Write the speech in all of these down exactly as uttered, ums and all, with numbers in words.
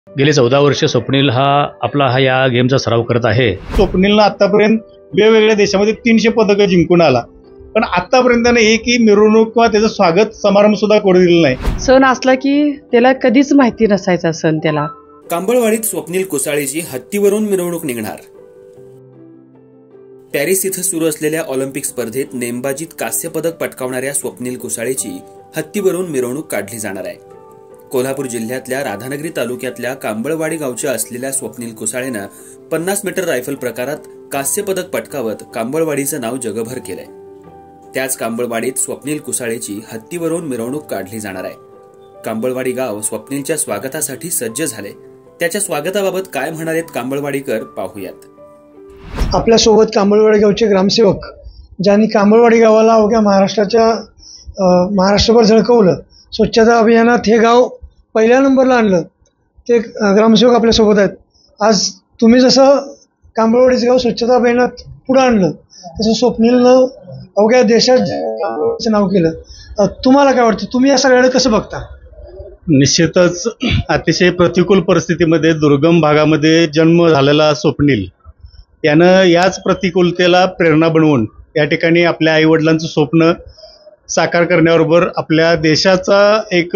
गेली चौदा वर्ष स्वप्नील हा आपला हा या गेमचा सराव करत आहे. स्वप्नीलनं आतापर्यंत वेगवेगळ्या देशामध्ये तीनशे पदकं जिंकून आला, पण आतापर्यंत त्याने एकही मिरवणूक किंवा त्याचं स्वागत समारंभ सुद्धा करू दिलेला नाही. सण असला की त्याला कधीच माहिती नसायचा सण त्याला. कांबळवाडीत स्वप्नील कुसाळेची हत्तीवरून मिरवणूक निघणार. पॅरिस इथं सुरू असलेल्या ऑलिम्पिक स्पर्धेत नेमबाजीत कांस्य पदक पटकावणाऱ्या स्वप्नील कुसाळेची हत्तीवरून मिरवणूक काढली जाणार आहे. कोल्हापूर जिल्ह्यातल्या राधानगरी तालुक्यातल्या कांबळवाडी गावच्या असलेल्या स्वप्नील कुसाळेनं पन्नास मीटर रायफल प्रकारात कांस्य पदक पटकावत कांबळवाडीचं नाव जगभर केलंय. त्याच कांबळवाडीत स्वप्नील कुसाळेची हत्तीवरून मिरवणूक काढली जाणार आहे. कांबळवाडी गाव स्वप्नीलच्या स्वागतासाठी सज्ज झाले. त्याच्या स्वागताबाबत काय म्हणालेत कांबळवाडीकर पाहूयात. आपल्या सोबत कांबळवाडी गावचे ग्रामसेवक ज्यांनी कांबळवाडी गावाला अवघ्या महाराष्ट्राच्या महाराष्ट्रभर झळकवलं. स्वच्छता अभियानात हे गाव पहिल्या नंबरला आणलं, ते ग्रामसेवक आपल्यासोबत आहेत. आज तुम्ही जसं कांबळवाडीचं गाव स्वच्छता अभियानात पुढं आणलं, तसं स्वप्नीलनं अवघ्या देशात नाव केलं. तुम्हाला काय वाटतं, तुम्ही या सगळ्याकडे कसं बघता? निश्चितच अतिशय प्रतिकूल परिस्थितीमध्ये दुर्गम भागामध्ये जन्म झालेला स्वप्नील यानं याच प्रतिकूलतेला प्रेरणा बनवून या ठिकाणी आपल्या आईवडिलांचं स्वप्न साकार करण्याबरोबर आपल्या देशाचा एक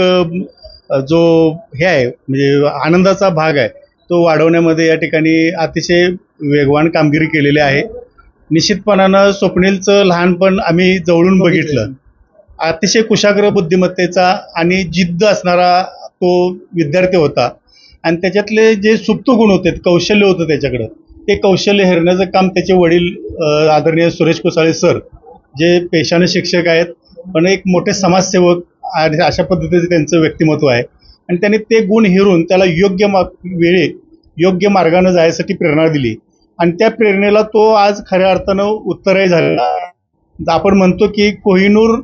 जो हे आहे म्हणजे आनंदाचा भाग आहे तो वाढवण्यामध्ये या ठिकाणी अतिशय वेगवान कामगिरी केलेली आहे. निश्चितपणानं स्वप्नीलचं लहानपण आम्ही जवळून बघितलं. अतिशय कुशाग्र बुद्धिमत्तेचा आणि जिद्द असणारा तो विद्यार्थी होता आणि त्याच्यातले जे सुप्त गुण होते, कौशल्य होतं त्याच्याकडं, ते कौशल्य हेरण्याचं काम त्याचे वडील आदरणीय सुरेश कुसाळे सर, जे पेशाने शिक्षक आहेत पण एक मोठे समाजसेवक आणि अशा पद्धतीचं त्यांचं व्यक्तिमत्व आहे. आणि त्यांनी ते गुण हेरून त्याला योग्य मा वेळी योग्य मार्गाने जायसाठी प्रेरणा दिली आणि त्या प्रेरणेला तो आज खऱ्या अर्थानं उत्तरही झालेला. आपण म्हणतो की कोहिनूर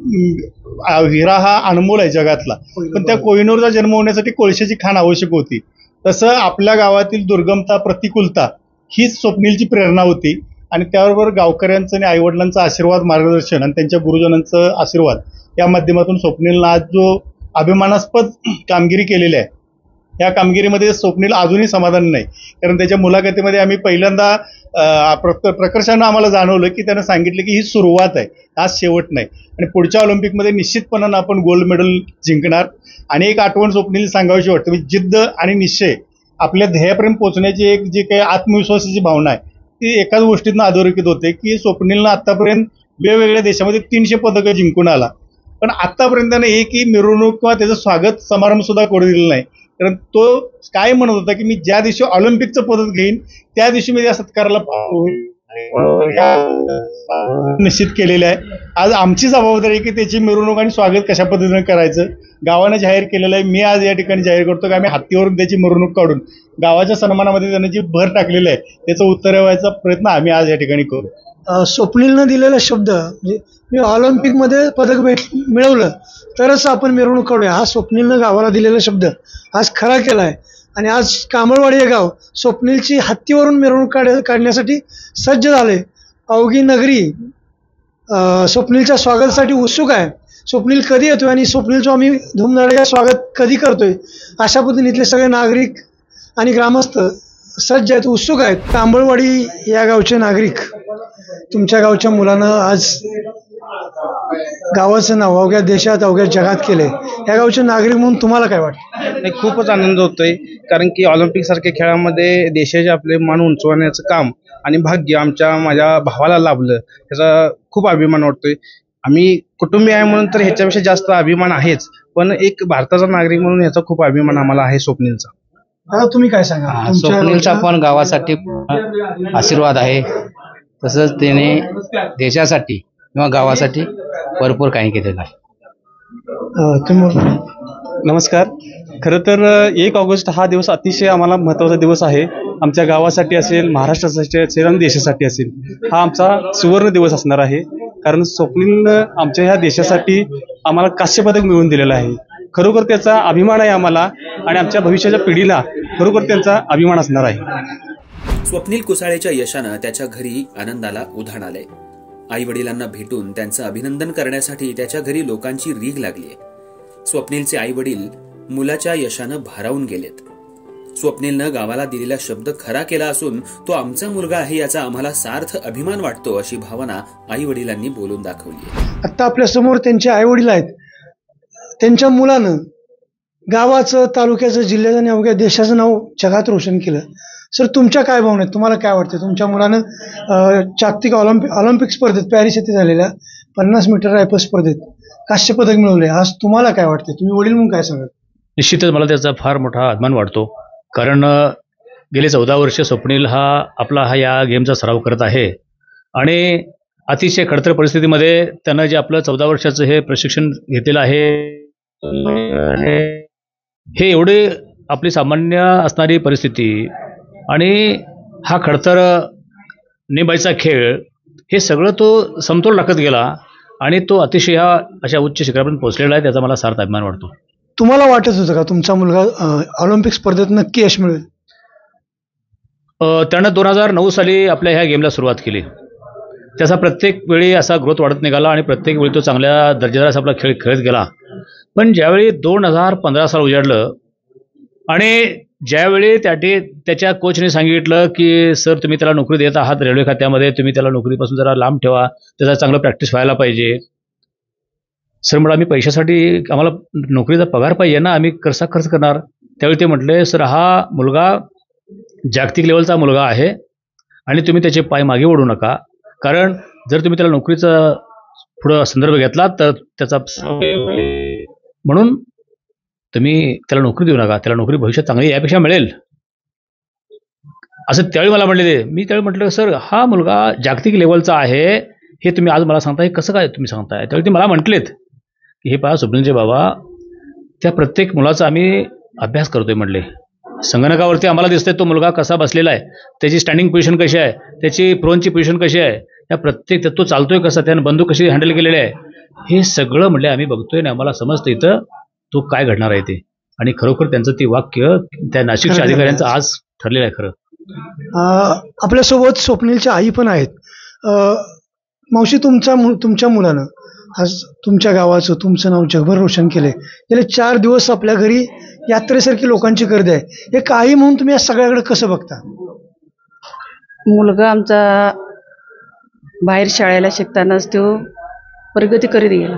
हिरा हा अनमोल आहे जगातला, पण त्या कोहिनूरचा जन्म होण्यासाठी कोळशाची खाण आवश्यक होती. तसं आपल्या गावातील दुर्गमता, प्रतिकूलता हीच स्वप्नीलची प्रेरणा होती आणि त्याबरोबर गावकऱ्यांचं आणि आईवडिलांचा आशीर्वाद, मार्गदर्शन आणि त्यांच्या गुरुजनांचं आशीर्वाद या माध्यमातून स्वप्नीलनं आज जो अभिमानास्पद कामगिरी केलेली आहे, या कामगिरीमध्ये स्वप्नील अजूनही समाधान नाही. कारण त्याच्या मुलाखतीमध्ये आम्ही पहिल्यांदा प्रकर्षानं आम्हाला जाणवलं की त्यानं सांगितलं की ही सुरुवात आहे, आज शेवट नाही आणि पुढच्या ऑलिम्पिकमध्ये निश्चितपणानं आपण गोल्ड मेडल जिंकणार. आणि एक आठवण स्वप्नील सांगावीशी वाटतं, म्हणजे जिद्द आणि निश्चय, आपल्या ध्येयापर्यंत पोहोचण्याची एक जी काही आत्मविश्वासाची भावना आहे ती एकाच गोष्टीतनं अधोरेखित होते की स्वप्नीलनं आतापर्यंत वेगवेगळ्या देशामध्ये तीनशे पदकं जिंकून आला, पण आतापर्यंत त्यानं एकही मिरवणूक किंवा त्याचं स्वागत समारंभ सुद्धा करू दिलं नाही. कारण तो काय म्हणत होता की मी ज्या दिवशी ऑलिम्पिकचं पदक घेईन त्या दिवशी मी या सत्काराला निश्चित केलेलं आहे. आज आमची जबाबदारी आहे की त्याची मिरवणूक आणि स्वागत कशा पद्धतीने करायचं. गावानं जाहीर केलेलं आहे, मी आज या ठिकाणी जाहीर करतो की आम्ही हत्तीवरून त्याची मिरवणूक काढून गावाच्या सन्मानामध्ये त्यानं जी भर टाकलेलं आहे त्याचा उत्तर व्हायचा प्रयत्न आम्ही आज या ठिकाणी करू. स्वप्नीलनं दिलेला शब्द म्हणजे मी ऑलिम्पिकमध्ये पदक भेट मिळवलं तरच आपण मिरवणूक काढूया, हा स्वप्नीलनं गावाला दिलेला शब्द आज खरा केला आहे. आणि आज कांबळवाडी हे गाव स्वप्नीलची हत्तीवरून मिरवणूक काढ काढण्यासाठी सज्ज झाले. अवघी नगरी स्वप्नीलच्या स्वागतासाठी उत्सुक आहे. स्वप्नील कधी येतोय आणि स्वप्नीलचं आम्ही धूमधडाक्यात स्वागत कधी करतोय, अशा पद्धतीने इथले सगळे नागरिक आणि ग्रामस्थ सज्ज आहेत, उत्सुक आहेत. कांबळवाडी या गावचे नागरिक तुमच्या गावच्या मुलानं आज गावाचं नाव अवघ्या देशात, अवघ्या जगात केलंय. या गावचे नागरिक म्हणून तुम्हाला काय वाटतं? खूपच आनंद होतोय, कारण की ऑलिम्पिक सारख्या खेळामध्ये देशाचे आपले मान उंचवण्याचं काम आणि भाग्य आमच्या माझ्या भावाला लाभलं, ह्याचा खूप अभिमान वाटतोय. आम्ही कुटुंबीय आहे म्हणून तर ह्याच्यापेक्षा जास्त अभिमान आहेच, पण एक भारताचा नागरिक म्हणून ह्याचा खूप अभिमान आम्हाला आहे स्वप्नीलचा. आता तुम्ही काय सांगा? स्वप्नीलचा पण गावासाठी आशीर्वाद आहे, तसंच त्याने देशासाठी किंवा गावासाठी भरपूर काही केलेलं आहे. नमस्कार. खरं तर एक ऑगस्ट हा दिवस अतिशय आम्हाला महत्त्वाचा दिवस आहे. आमच्या गावासाठी असेल, महाराष्ट्रासाठी असेल आणि देशासाठी असेल, हा आमचा सुवर्ण दिवस असणार आहे. कारण स्वप्नीलनं आमच्या ह्या देशासाठी आम्हाला कांस्य पदक मिळवून दिलेलं आहे. खरोखर त्याचा अभिमान आहे आम्हाला आणि आमच्या भविष्याच्या पिढीला खरोखर त्यांचा अभिमान असणार आहे. स्वप्नील कुसाळेच्या यशानं त्याच्या घरी आनंदाला उधाण आलंय. आई वडिलांना भेटून त्यांचं अभिनंदन करण्यासाठी त्याच्या घरी लोकांची रीघ लागलीय. स्वप्नीलचे आई वडील मुलाच्या यशानं भारावून गेलेत. स्वप्नीलनं गावाला दिलेला शब्द खरा केला असून तो आमचा मुलगा आहे याचा आम्हाला सार्थ अभिमान वाटतो, अशी भावना आई वडिलांनी बोलून दाखवली. आता आपल्या समोर त्यांचे आई वडील आहेत. त्यांच्या मुलानं गावाचं, तालुक्याचं, जिल्ह्याचं आणि अवघ्या देशाचं नाव जगात रोशन केलं. सर, तुमच्या काय भावना आहेत? तुम्हाला काय वाटतं? तुमच्या मुलानं अं, जागतिक ऑलिम्पिक ऑलिम्पिक स्पर्धेत पॅरिस येथे झालेल्या पन्नास मीटर रायफल स्पर्धेत कांस्य पदक मिळवले. आज तुम्हाला काय वाटतं? तुम्ही वडील म्हणून काय सांगाल? निश्चितच मला त्याचा फार मोठा अभिमान वाटतो. कारण अ, गेले चौदा वर्ष स्वप्नील हा आपला हा या गेमचा सराव करत आहे आणि अतिशय खडतर परिस्थितीमध्ये त्यानं जे आपलं चौदा वर्षाचं हे प्रशिक्षण घेतलेलं आहे, हे एवढे आपली सामान्य असणारी परिस्थिती आणि हा खडतर नेमबाजीचा खेळ, हे सगळं तो समतोल राखत गेला आणि तो अतिशय ह्या अशा उच्च शिखरापर्यंत पोहोचलेला आहे. त्याचा मला सार्थ अभिमान वाटतो. तुम्हाला वाटत होतं का तुमचा मुलगा अं, ऑलिम्पिक स्पर्धेत नक्की यश मिळवेल? अ, त्यानं दोन हजार नऊ साली आपल्या ह्या गेमला सुरुवात केली. त्याचा प्रत्येक वेळी असा ग्रोथ वाढत निघाला आणि प्रत्येक वेळी तो चांगल्या दर्जेदार असा आपला खेळ खेळत गेला. पण ज्यावेळी दोन हजार पंधरा साल उजाडलं आणि ज्यावेळी त्याटी त्याच्या कोचने सांगितलं की सर, तुम्ही त्याला नोकरी देत आहात रेल्वे खात्यामध्ये, तुम्ही त्याला नोकरीपासून जरा लांब ठेवा, त्याचा चांगलं प्रॅक्टिस व्हायला पाहिजे. सर म्हटलं, आम्ही पैशासाठी, आम्हाला नोकरीचा पगार पाहिजे ना, आम्ही कसा खर्च करणार? त्यावेळी ते म्हटले, सर, हा मुलगा जागतिक लेवलचा मुलगा आहे आणि तुम्ही त्याचे पाय मागे ओढू नका, कारण जर तुम्ही त्याला नोकरीचा पुढं संदर्भ घेतला तर त्याचा, म्हणून तुम्ही त्याला नोकरी देऊ नका, त्याला नोकरी भविष्यात चांगली यापेक्षा मिळेल, असं त्यावेळी मला म्हणले. ते मी त्यावेळी म्हटलं, सर, हा मुलगा जागतिक लेवलचा आहे, हे तुम्ही आज मला सांगताय, कसं काय तुम्ही सांगताय? त्यावेळी ते मला म्हटलेत की हे पहा स्वप्नीलचे बाबा, त्या प्रत्येक मुलाचा आम्ही अभ्यास करतोय म्हटले. संगणकावरती आम्हाला दिसतंय तो मुलगा कसा बसलेला आहे, त्याची स्टँडिंग पोझिशन कशी आहे, त्याची प्रोनची पोझिशन कशी आहे, त्या प्रत्येक तो चालतोय कसा, त्यानं बंदूक कशी हँडल केलेली आहे, हे सगळं म्हटले आम्ही बघतोय आणि आम्हाला समजतं इथं तो काय घडणार आहे ते. आणि खरोखर त्यांचं ते वाक्य त्या नाशिकच्या अधिकाऱ्यांचं आज ठरलेलं आहे. खरं अं, आपल्यासोबत स्वप्नीलच्या आई पण आहेत. अं, मावशी, तुमच्या मु तुमच्या मुलानं आज तुमच्या गावाचं, तुमचं नाव जगभर रोशन केलंय. गेले चार दिवस आपल्या घरी यात्रेसारखी लोकांची गर्दी आहे. एक आई म्हणून तुम्ही या सगळ्याकडे कसं बघता? मुलगा आमचा बाहेर शाळेला शिकतानाच तो प्रगती करीत गेला.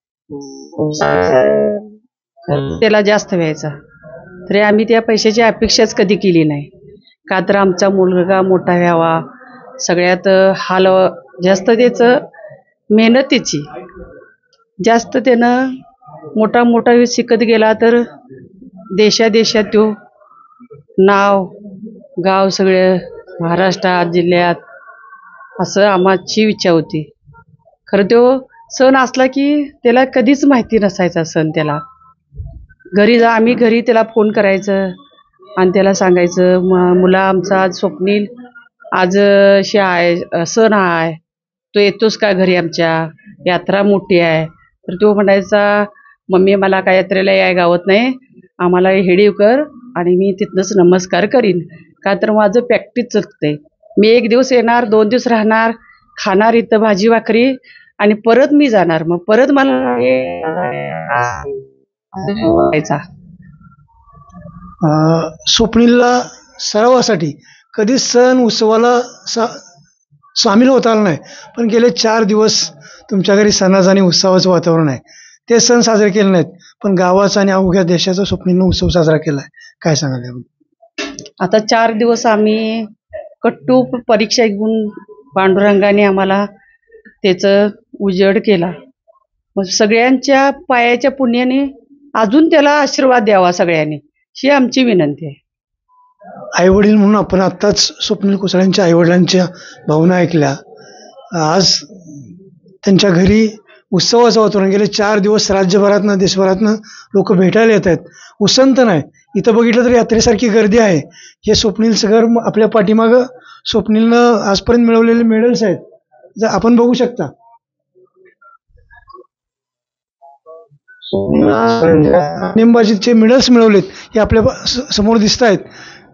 त्याला जास्त व्हायचा, तरी आम्ही त्या पैशाची अपेक्षाच कधी केली नाही. का तर आमचा मुलगा मोठा व्हावा, सगळ्यात हाल जास्त त्याचं मेहनतीची जास्त, त्यानं मोठा मोठा शिकत गेला तर देशादेशात तो नाव गाव सगळे महाराष्ट्रात, जिल्ह्यात, असं आमची इच्छा होती. खरं तो सण असला की त्याला कधीच माहिती नसायचा सण. त्याला घरी जा आम्ही घरी त्याला फोन करायचं आणि त्याला सांगायचं, म मुला आमचा आज स्वप्नील आज शे आहे, सण आहे, तो येतोस का घरी, आमच्या यात्रा मोठी आहे. तर तो म्हणायचा, मम्मी मला काय यात्रेला याय गावत नाही, आम्हाला हेडीव कर आणि मी तिथनंच नमस्कार करीन, का तर माझं प्रॅक्टिस चुकते. मी एक दिवस येणार, दोन दिवस राहणार, खाणार इथं भाजी भाकरी आणि परत मी जाणार, मग परत मला व्हायचा. अं, स्वप्नीलला सरावासाठी कधी सण उत्सवाला सा सामील होता आलं नाही, पण गेले चार दिवस तुमच्या घरी सणाचं आणि उत्सवाचं वातावरण आहे. ते सण साजरे केले नाहीत, पण गावाचा आणि अवघ्या देशाचा स्वप्नीलनं उत्सव साजरा केला आहे. काय सांगाल याबद्दल? आता चार दिवस आम्ही कट्टू परीक्षा घेऊन पांडुरंगाने आम्हाला त्याचं उजेड केला. मग सगळ्यांच्या पायाच्या पुण्याने अजून त्याला आशीर्वाद द्यावा सगळ्यांनी, ही आमची विनंती आहे. आईवडील म्हणून आपण आत्ताच स्वप्नील कुसाळ्यांच्या आईवडिलांच्या भावना ऐकल्या. आज त्यांच्या घरी उत्सवाचं वातावरण. गेले चार दिवस राज्यभरातनं देशभरातनं लोक भेटायला येत आहेत. उसंत नाही, इथं बघितलं तर यात्रेसारखी गर्दी आहे. हे स्वप्नील सगळं आपल्या पाठीमागं स्वप्नीलनं आजपर्यंत मिळवलेले मेडल्स आहेत, जर आपण बघू शकता. नेमबाजीचे मेडल्स मिळवलेत हे आपल्या समोर दिसत आहेत.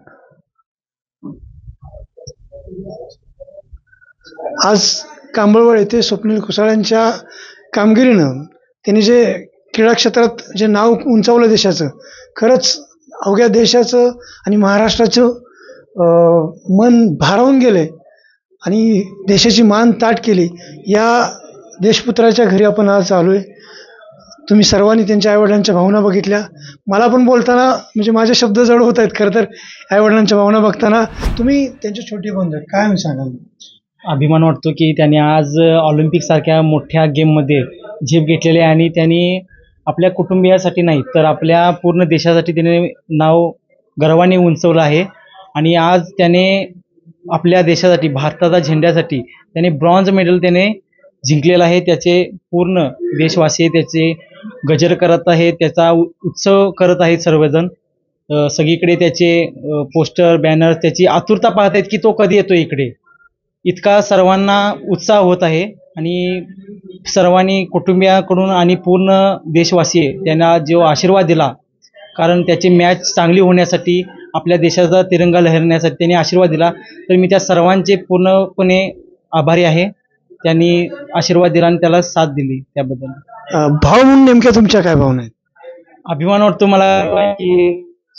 आज कांबळवाड येथे स्वप्नील कुसाळ्यांच्या कामगिरीनं त्यांनी जे क्रीडा क्षेत्रात जे नाव उंचावलं देशाचं, खरंच अवघ्या देशाचं आणि महाराष्ट्राचं अं, मन भारावून गेले आणि देशाची मान ताट केली. या देशपुत्राच्या घरी आपण आज आलो आहे. तुम्ही सर्वांनी त्यांच्या आईवडिलांच्या भावना बघितल्या. मला पण बोलताना म्हणजे माझे शब्द जड होत आहेत. खरं तर आईवडिलांच्या भावना बघताना तुम्ही त्यांचे छोटे बंधू आहेत, काय मी सांगाल? अभिमान वाटतो की त्यांनी आज ऑलिम्पिक सारख्या मोठ्या गेममध्ये झेप घेतलेली आहे आणि त्यांनी आपल्या कुटुंबियासाठी नाही तर आपल्या पूर्ण देशासाठी त्याने नाव गर्वाने उंचवलं आहे. आणि आज त्याने आपल्या देशासाठी भारताच्या झेंड्यासाठी त्याने ब्रॉन्झ मेडल त्याने जिंकलेलं आहे. त्याचे पूर्ण देशवासी त्याचे गजर करत आहेत, त्याचा उ- उत्सव करत आहेत सर्वजण. अ, सगळीकडे त्याचे अ, पोस्टर बॅनर त्याची आतुरता पाहत आहेत की तो कधी येतो इकडे. इतका सर्वांना उत्साह होत आहे आणि सर्वांनी कुटुंबियाकडून आणि पूर्ण देशवासी त्यांना जो आशीर्वाद दिला, कारण त्याची मॅच चांगली होण्यासाठी आपल्या देशाचा तिरंगा लहरण्यासाठी त्यांनी आशीर्वाद दिला, तर मी त्या सर्वांचे पूर्णपणे आभारी आहे. त्यांनी आशीर्वाद दिला आणि त्याला साथ दिली त्याबद्दल अं, भाव म्हणून नेमक्या तुमच्या काय भावना आहेत? अभिमान वाटतो मला की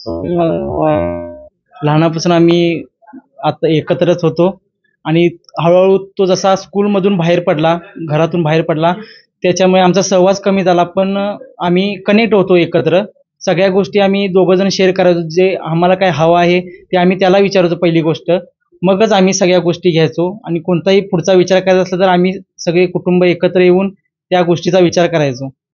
लहानापासून आम्ही आता एकत्रच होतो आणि हळूहळू तो जसा स्कूलमधून बाहेर पडला, घरातून बाहेर पडला, त्याच्यामुळे आमचा सहवास कमी झाला, पण आम्ही कनेक्ट होतो एकत्र. सगळ्या गोष्टी आम्ही दोघं जण शेअर करायचो. जे आम्हाला काय हवं आहे ते आम्ही त्याला विचारायचो पहिली गोष्ट, मगच आम्ही सगळ्या गोष्टी घ्यायचो. आणि कोणताही पुढचा विचार करायचा असला तर आम्ही सगळे कुटुंब एकत्र येऊन त्या गोष्टीचा विचार करायचो.